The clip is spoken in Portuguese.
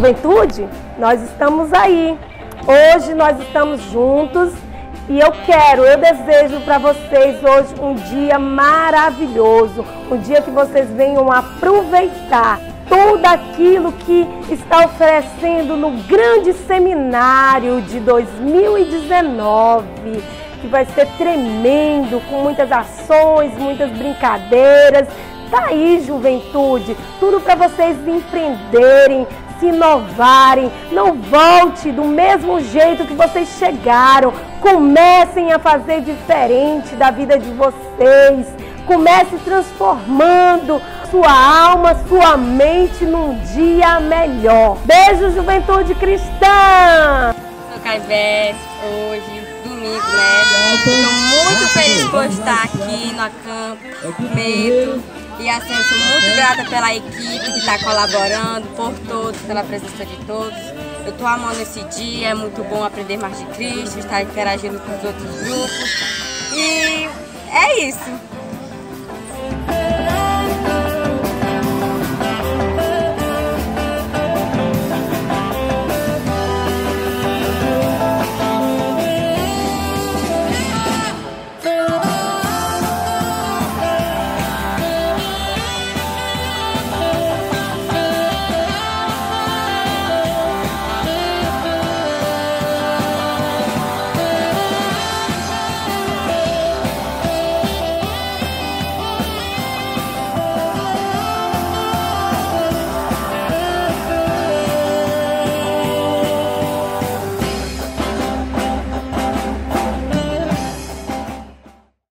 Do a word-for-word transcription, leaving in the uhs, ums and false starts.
Juventude, nós estamos aí. Hoje nós estamos juntos e eu quero, eu desejo para vocês hoje um dia maravilhoso, um dia que vocês venham aproveitar tudo aquilo que está oferecendo no grande seminário de dois mil e dezenove, que vai ser tremendo, com muitas ações, muitas brincadeiras. Tá aí, juventude, tudo para vocês empreenderem, se inovarem. Não volte do mesmo jeito que vocês chegaram. Comecem a fazer diferente da vida de vocês. Comece transformando sua alma, sua mente num dia melhor. Beijo, juventude cristã! Sou Caivete, hoje, domingo, né? Estou muito feliz por estar aqui no acampamento. E assim, eu sou muito grata pela equipe que está colaborando, por todos, pela presença de todos. Eu estou amando esse dia, é muito bom aprender mais de Cristo, estar interagindo com os outros grupos. E é isso.